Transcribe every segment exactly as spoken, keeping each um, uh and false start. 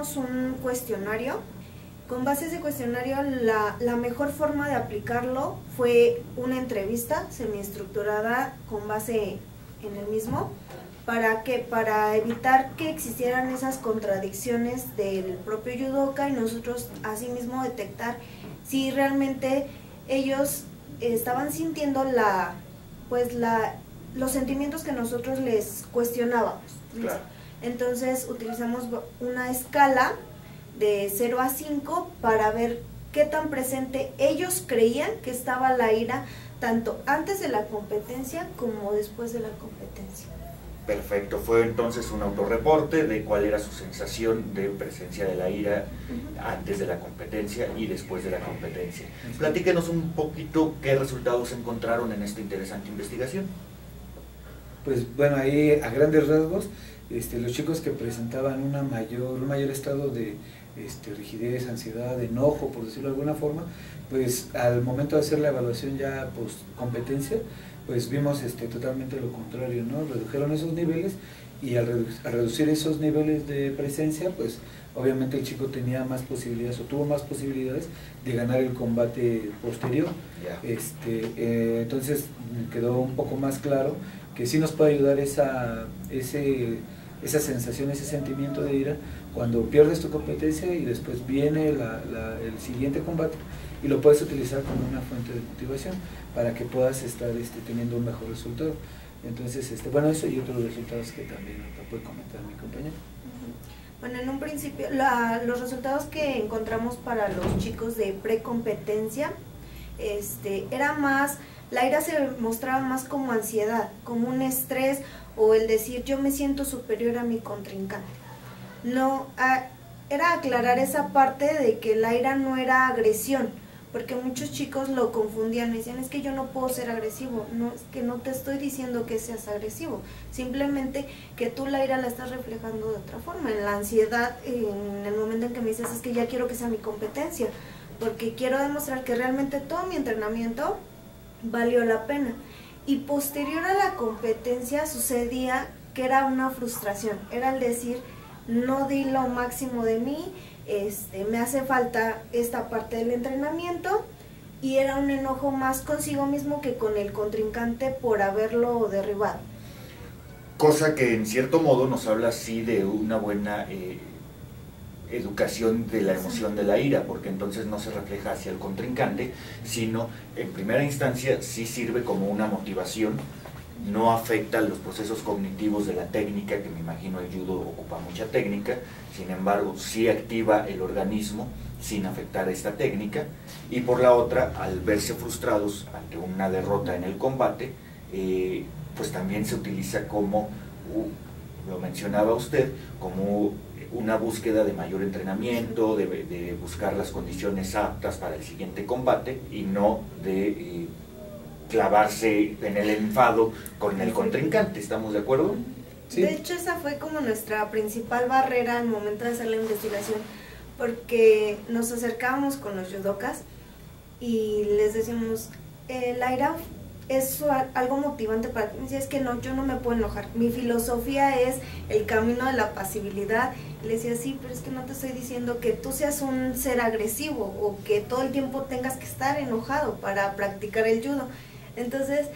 hicimos un cuestionario. Con base a ese cuestionario, la, la mejor forma de aplicarlo fue una entrevista semiestructurada con base en el mismo. ¿Para qué? Para evitar que existieran esas contradicciones del propio judoka y nosotros asimismo detectar si realmente ellos estaban sintiendo la, pues la, los sentimientos que nosotros les cuestionábamos. Claro. Entonces utilizamos una escala de cero a cinco para ver qué tan presente ellos creían que estaba la ira, tanto antes de la competencia como después de la competencia. Perfecto, fue entonces un autorreporte de cuál era su sensación de presencia de la ira uh-huh. antes de la competencia y después de la competencia. Platíquenos un poquito qué resultados encontraron en esta interesante investigación. Pues bueno, ahí a grandes rasgos, este, los chicos que presentaban una mayor, un mayor estado de este, rigidez, ansiedad, enojo, por decirlo de alguna forma, pues al momento de hacer la evaluación ya post competencia, pues vimos este, totalmente lo contrario, ¿no? Redujeron esos niveles y al, redu al reducir esos niveles de presencia, pues obviamente el chico tenía más posibilidades o tuvo más posibilidades de ganar el combate posterior. Yeah. Este, eh, entonces quedó un poco más claro que sí nos puede ayudar esa, ese, esa sensación, ese sentimiento de ira cuando pierdes tu competencia y después viene la, la, el siguiente combate y lo puedes utilizar como una fuente de motivación para que puedas estar este, teniendo un mejor resultado. Entonces, este, bueno, eso y otros resultados que también puede comentar mi compañero. Bueno, en un principio, la, los resultados que encontramos para los chicos de precompetencia, este, era más, la ira se mostraba más como ansiedad, como un estrés o el decir yo me siento superior a mi contrincante. No, a, era aclarar esa parte de que la ira no era agresión, porque muchos chicos lo confundían, me decían, es que yo no puedo ser agresivo, no, es que no te estoy diciendo que seas agresivo, simplemente que tú la ira la estás reflejando de otra forma, en la ansiedad, en el momento en que me dices, es que ya quiero que sea mi competencia, porque quiero demostrar que realmente todo mi entrenamiento valió la pena. Y posterior a la competencia sucedía que era una frustración, era el decir, no di lo máximo de mí, Este, me hace falta esta parte del entrenamiento, y era un enojo más consigo mismo que con el contrincante por haberlo derribado. Cosa que en cierto modo nos habla sí de una buena eh, educación de la emoción de la ira, porque entonces no se refleja hacia el contrincante, sino en primera instancia sí sirve como una motivación, no afecta los procesos cognitivos de la técnica, que me imagino el judo ocupa mucha técnica, sin embargo sí activa el organismo sin afectar esta técnica, y por la otra, al verse frustrados ante una derrota en el combate, eh, pues también se utiliza como, uh, lo mencionaba usted, como una búsqueda de mayor entrenamiento, de, de buscar las condiciones aptas para el siguiente combate, y no de eh, clavarse en el enfado con el contrincante. ¿Estamos de acuerdo? Sí. De hecho, esa fue como nuestra principal barrera al momento de hacer la investigación, porque nos acercábamos con los judokas y les decíamos, eh, la ira es algo motivante para ti. Me decía, es que no, yo no me puedo enojar, mi filosofía es el camino de la pasibilidad. Y le decía, sí, pero es que no te estoy diciendo que tú seas un ser agresivo o que todo el tiempo tengas que estar enojado para practicar el judo. Entonces,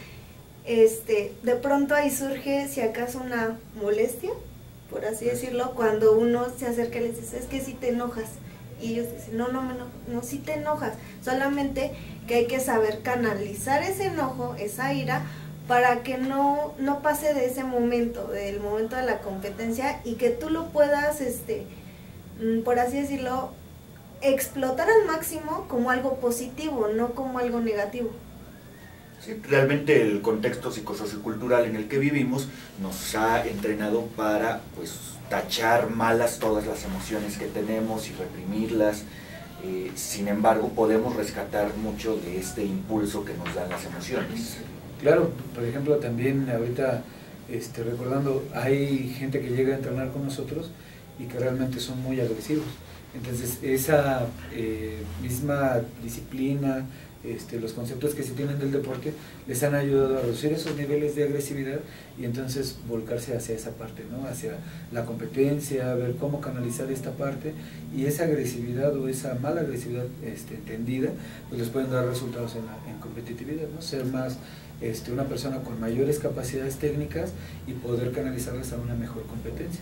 este, de pronto ahí surge, si acaso, una molestia, por así decirlo, cuando uno se acerca y les dice, es que si te enojas, y ellos dicen, no, no me enojo, no, si te enojas, solamente que hay que saber canalizar ese enojo, esa ira, para que no, no pase de ese momento, del momento de la competencia, y que tú lo puedas, este, por así decirlo, explotar al máximo como algo positivo, no como algo negativo. Sí, realmente el contexto psicosociocultural en el que vivimos nos ha entrenado para pues tachar malas todas las emociones que tenemos y reprimirlas. Eh, sin embargo, podemos rescatar mucho de este impulso que nos dan las emociones. Claro, por ejemplo, también ahorita este, recordando, hay gente que llega a entrenar con nosotros y que realmente son muy agresivos. Entonces esa eh, misma disciplina, este, los conceptos que se tienen del deporte les han ayudado a reducir esos niveles de agresividad y entonces volcarse hacia esa parte, ¿no? Hacia la competencia, ver cómo canalizar esta parte, y esa agresividad o esa mala agresividad este, entendida, pues les pueden dar resultados en, la, en competitividad, ¿no? Ser más este, una persona con mayores capacidades técnicas y poder canalizarlas a una mejor competencia.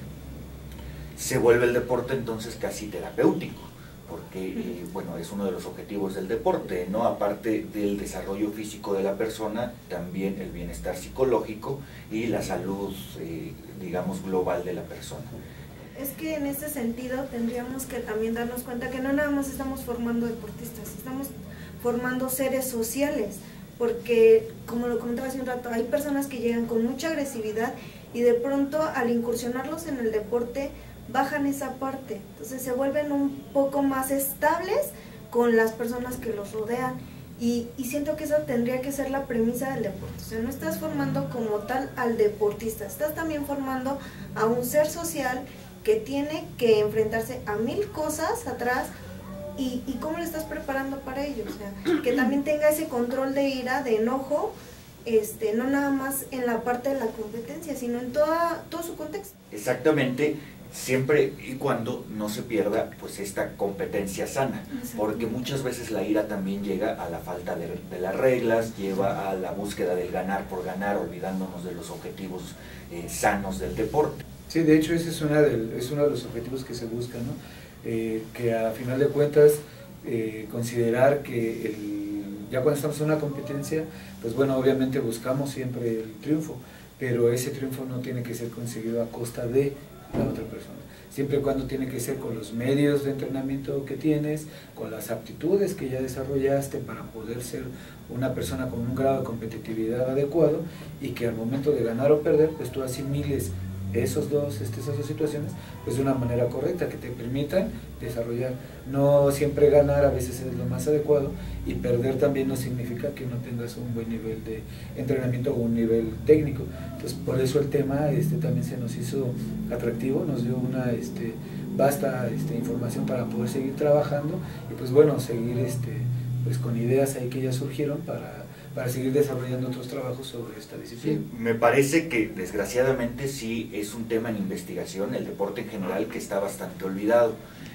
Se vuelve el deporte entonces casi terapéutico, porque eh, bueno, es uno de los objetivos del deporte, ¿no? Aparte del desarrollo físico de la persona, también el bienestar psicológico y la salud, eh, digamos, global de la persona. Es que en ese sentido tendríamos que también darnos cuenta que no nada más estamos formando deportistas, estamos formando seres sociales, porque como lo comentaba hace un rato, hay personas que llegan con mucha agresividad y de pronto al incursionarlos en el deporte bajan esa parte, entonces se vuelven un poco más estables con las personas que los rodean, y, y siento que esa tendría que ser la premisa del deporte. O sea, no estás formando como tal al deportista, estás también formando a un ser social que tiene que enfrentarse a mil cosas atrás, y, y cómo le estás preparando para ello, o sea, que también tenga ese control de ira, de enojo, este, no nada más en la parte de la competencia, sino en toda, todo su contexto. Exactamente, siempre y cuando no se pierda pues esta competencia sana, porque muchas veces la ira también llega a la falta de, de las reglas, lleva a la búsqueda del ganar por ganar, olvidándonos de los objetivos eh, sanos del deporte. Sí, de hecho ese es, una del, es uno de los objetivos que se buscan, ¿no? Eh, que a final de cuentas eh, considerar que el, ya cuando estamos en una competencia, pues bueno, obviamente buscamos siempre el triunfo, pero ese triunfo no tiene que ser conseguido a costa de la otra persona, siempre y cuando tiene que ser con los medios de entrenamiento que tienes, con las aptitudes que ya desarrollaste para poder ser una persona con un grado de competitividad adecuado, y que al momento de ganar o perder, pues tú asimiles esos dos, este, esas dos situaciones pues de una manera correcta, que te permitan desarrollar. No siempre ganar a veces es lo más adecuado, y perder también no significa que no tengas un buen nivel de entrenamiento o un nivel técnico. Entonces por eso el tema este, también se nos hizo atractivo, nos dio una este, vasta este, información para poder seguir trabajando, y pues bueno, seguir este, pues con ideas ahí que ya surgieron para para seguir desarrollando otros trabajos sobre esta disciplina. Sí, me parece que desgraciadamente sí es un tema en investigación, el deporte en general, que está bastante olvidado.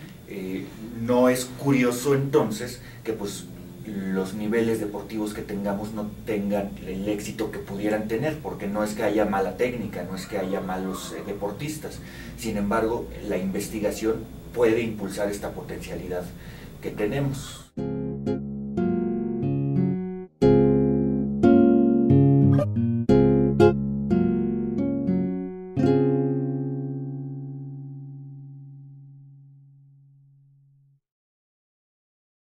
Eh, no es curioso entonces que pues los niveles deportivos que tengamos no tengan el éxito que pudieran tener, porque no es que haya mala técnica, no es que haya malos eh, deportistas. Sin embargo, la investigación puede impulsar esta potencialidad que tenemos.